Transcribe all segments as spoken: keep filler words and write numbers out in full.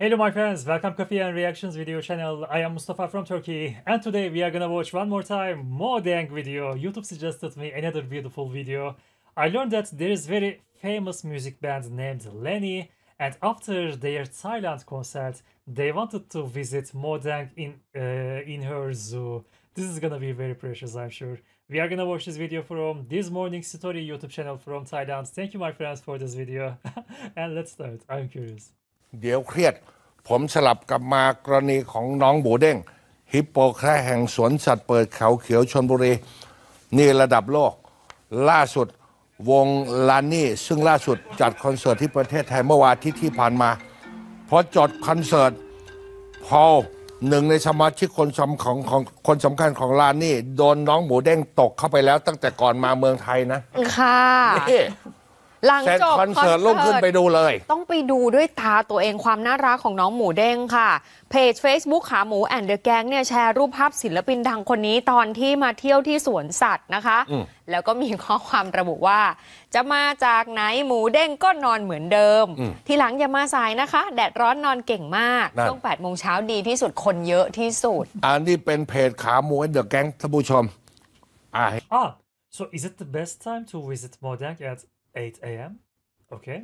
Hello my friends, welcome Coffee and Reactions video channel. I am Mustafa from Turkey and today we are gonna watch one more time Modeng video. YouTube suggested me another beautiful video. I learned that there is very famous music band named Lenny and after their Thailand concert they wanted to visit Modeng in, uh, in her zoo. This is gonna be very precious, I'm sure. We are gonna watch this video from This Morning Story YouTube channel from Thailand. Thank you my friends for this video and let's start. I'm curious. เดี๋ยวเครียดผมสลับกลับมากรณีของน้องหมูเด้งฮิปโปแคระแห่งสวนสัตว์เปิดเขาเขียวชลบุรีนี่ระดับโลกล่าสุดวงลานี่ซึ่งล่าสุดจัดคอนเสิร์ตที่ประเทศไทยเมื่อวันอาทิตย์ที่ผ่านมาพอจดคอนเสิร์ตพอหนึ่งในสมาชิกคนสำคัญของคนสำคัญของลานี่โดนน้องหมูเด้งตกเข้าไปแล้วตั้งแต่ก่อนมาเมืองไทยนะค่ะหลังจบคอนเสิร์ตลงขึ้นไปดูเลยต้องไปดูด้วยตาตัวเองความน่ารักของน้องหมูเด้งค่ะเพจ Facebook ขาหมูแอนด์เดอะแก๊งเนี่ยแชร์รูปภาพศิลปินดังคนนี้ตอนที่มาเที่ยวที่สวนสัตว์นะคะแล้วก็มีข้อความระบุว่าจะมาจากไหนหมูเด้งก็นอนเหมือนเดิมทีหลังอย่ามาสายนะคะแดดร้อนนอนเก่งมากช่วงแปดโมงเช้าดีที่สุดคนเยอะที่สุดอันนี้เป็นเพจขาหมูแอนด์เดอะแก๊งท่านผู้ชมอ่า so is it the best time to visit Modeng at eight a m Okay.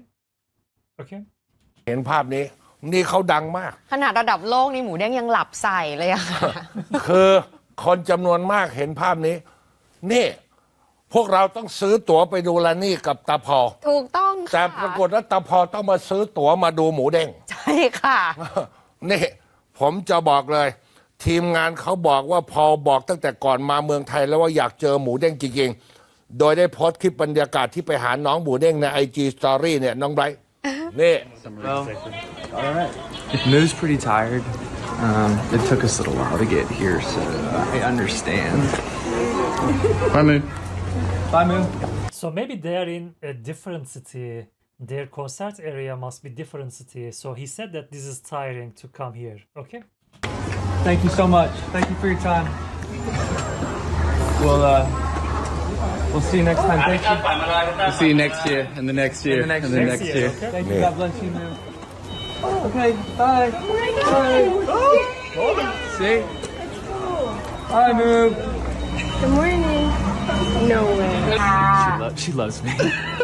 Okay. เห็นภาพนี้นี่เขาดังมากขนาดระดับโลกนี่หมูเด้งยังหลับใส่เลยอะคือคนจำนวนมากเห็นภาพนี้นี่พวกเราต้องซื้อตั๋วไปดูลานี่กับตาพอถูกต้องค่ะแต่ปรากฏว่าตาพอต้องมาซื้อตั๋วมาดูหมูเด้งใช่ค่ะนี่ผมจะบอกเลยทีมงานเขาบอกว่าพอบอกตั้งแต่ก่อนมาเมืองไทยแล้วว่าอยากเจอหมูเด้งจริงๆโดยได้โพสต์คลิปบรรยากาศที่ไปหาน้องหมูเด้งใน ไอ จี Story เนี่ยน้องไบรท์นี่ Well, all right. Moo's pretty tired. Um, it took us a little while to get here, so I understand. Bye, Moo. Bye, Moo. So maybe they're in a different city. Their concert area must be different city. So he said that this is tiring to come here. Okay. Thank you so much. Thank you for your time. We'll uh. We'll see you next time. Thank you. We'll see you next year, and the next year, and the next, and the next, next year. year. Okay. Thank you. God bless you, man. Okay. Bye. Bye. See. Hi, Moo. Good morning. No way. She, lo she loves me.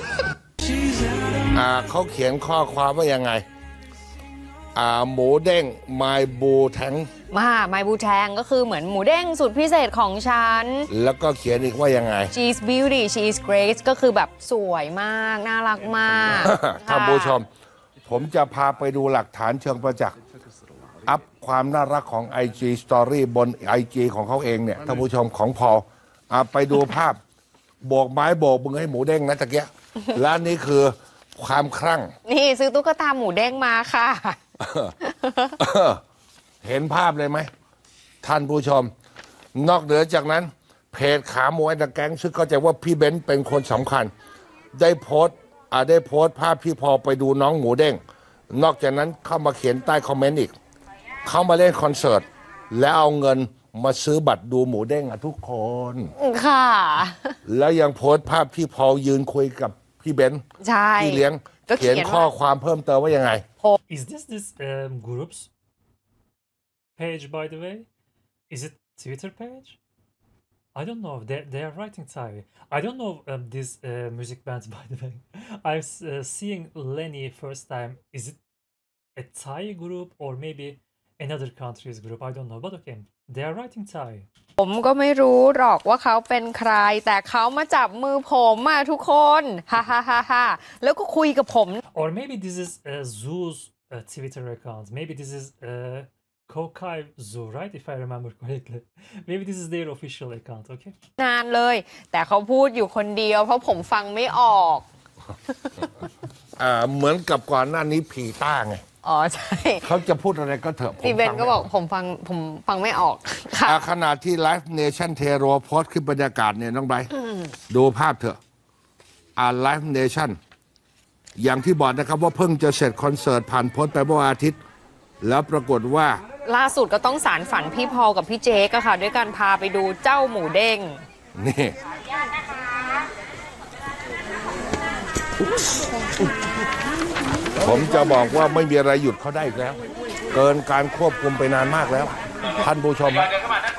อ่าเขาเขียนข้อความว่ายังไงอ่าหมูเด้ง My Boo Tank มาไมบูแทงก็คือเหมือนหมูเด้งสุดพิเศษของฉันแล้วก็เขียนอีกว่ายังไง She's beauty she is great ก็คือแบบสวยมากน่ารักมากท่านผู้ชมผมจะพาไปดูหลักฐานเชิงประจักษ์อัพความน่ารักของ ไอ จี Story บน ไอ จี ของเขาเองเนี่ยท่านผู้ชมของพออ่ะไปดูภาพโบกไม้โบกมือให้หมูเด้งนะตะเกียและนี่คือความคลั่งนี่ซื้อตุ๊กตาหมูเด้งมาค่ะเห็นภาพเลยไหมท่านผู้ชมนอกเหนือจากนั้นเพจขาหมูแอนด์เดอะแก๊งซึ่งเข้าใจว่าพี่เบนซ์เป็นคนสำคัญได้โพสต์อ่าได้โพสต์ภาพพี่พอไปดูน้องหมูเด้งนอกจากนั้นเข้ามาเขียนใต้คอมเมนต์อีกเข้ามาเล่นคอนเสิร์ตแล้วเอาเงินมาซื้อบัตรดูหมูเด้งอ่ะทุกคนค่ะแล้วยังโพสต์ภาพพี่พอยืนคุยกับพี่เบนซ์พี่เลี้ยงเขียนข้อความเพิ่มเติมว่ายังไง Is this this um, groups page by the way? Is it Twitter page? I don't know. They they are writing Thai. I don't know um, this uh, music band by the way. I'm uh, seeing Lenny first time. Is it a Thai group or maybe another country's group? I don't know. But okay, they are writing Thai. ผมก็ไม่รู้หรอกว่าเขาเป็นใครแต่เขามาจับมือผมอะทุกคนฮ่าฮ่าฮ่าฮ่าแล้วก็คุยกับผม Or maybe this is a Zoo's uh, Twitter account. Maybe this is uh, Kokai Zoo, right? If I remember correctly. Maybe this is their official account, okay? นานเลยแต่เขาพูดอยู่คนเดียวเพราะผมฟังไม่ออกอ่าเหมือนกับก่อนหน้านี้ผีต้าไงอ๋อใช่เขาจะพูดอะไรก็เถอะพี่เบนก็บอกผมฟังผมฟังไม่ออกค่ะขณะที่ Live Nation Tero โพสต์คลิปบรรยากาศเนี่ยน้องไบรท์ดูภาพเถอะอ่า Live Nation อย่างที่บอกนะครับว่าเพิ่งจะเสร็จคอนเสิร์ตผ่านพ้นไปเมื่ออาทิตย์แล้วปรากฏว่าล่าสุดก็ต้องสารฝันพี่พอกับพี่เจ๊ก็ค่ะด้วยการพาไปดูเจ้าหมูเด้งนี่ผมจะบอกว่าไม่มีอะไรหยุดเขาได้อีกแล้วเกินการควบคุมไปนานมากแล้ว ท่านผู้ชม Are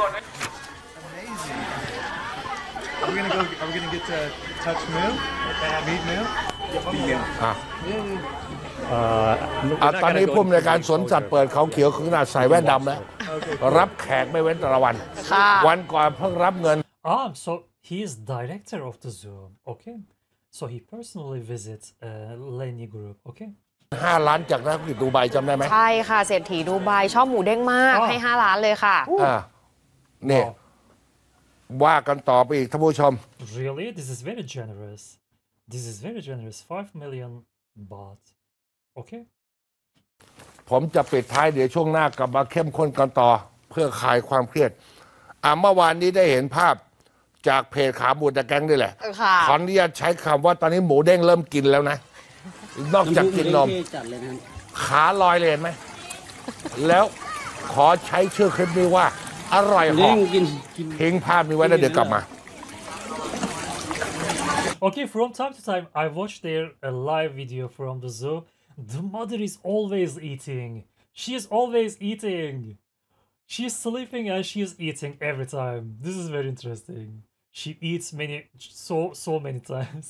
we gonna go? Are we gonna get to touch Moo? Meet Moo? อ่ะ Uh, อ่ะตอนนี้ผู้อำนวยการสวนสัตว์เปิดเขาเขียวคือขนาดใส่แว่นดำแล้ว รับแขกไม่เว้นแต่ละวันค่ะวันก่อนเพิ่งรับเงิน ah, so he is director of the zoo. Okay, so he personally visits uh, Lenny Group. Okay. ห้าล้านจากนักธุรกิจดูไบจำได้ไหมใช่ค่ะเศรษฐีดูไบชอบหมูเด้งมากอ๋อให้ห้าล้านเลยค่ะอ่าเนี่ยว่ากันต่อไปอีกท่านผู้ชม Really, this is very generous. This is very generous. Five million baht. Okay. ผมจะปิดท้ายเดี๋ยวช่วงหน้ากลับมาเข้มข้นกันต่อ เพื่อคลายความเครียด อ่าเมื่อวานนี้ได้เห็นภาพจากเพจขาหมูตะแกงนี่แหละค่ะขออนุญาตใช้คำว่าตอนนี้หมูเด้งเริ่มกินแล้วนะ นอกจากกินนมจัดเลยนะครับขาลอยเลยเห็นไหม แล้วขอใช้ชื่อคลิปนี้ว่า อร่อยเหเด้องกินกินทิ้งภาพนี้ไว้แล้วเดี๋ยวกลับมา Okay, from time to time, I watch their a live video from the zoo. The mother is always eating. She is always eating. She is sleeping and she is eating every time. This is very interesting. She eats many, so so many times.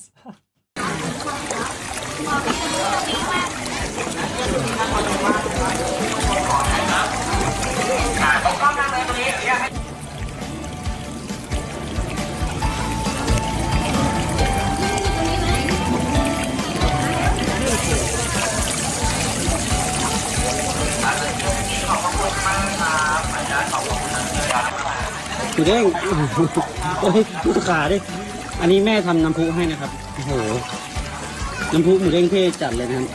หมูเด้ง โอ้ยดูขาดิ อันนี้แม่ทำน้ำพุให้นะครับ โอ้โห น้ำพุหมูเด้งเท่จัดเลยนะครับ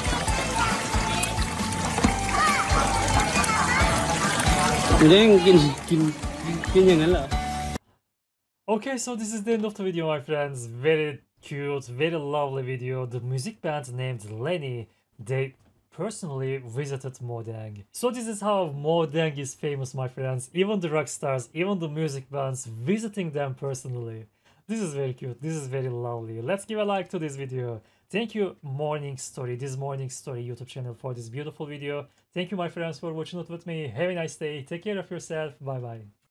หมูเด้งกินกินกินอย่างนั้นเหรอ Okay, so this is the end of the video, my friends. Very cute, very lovely video. The music band named Lenny, they personally visited Modang. So this is how Modang is famous, my friends. Even the rock stars, even the music bands visiting them personally. This is very cute. This is very lovely. Let's give a like to this video. Thank you, Morning Story, this Morning Story YouTube channel for this beautiful video. Thank you, my friends, for watching it with me. Have a nice day. Take care of yourself. Bye bye.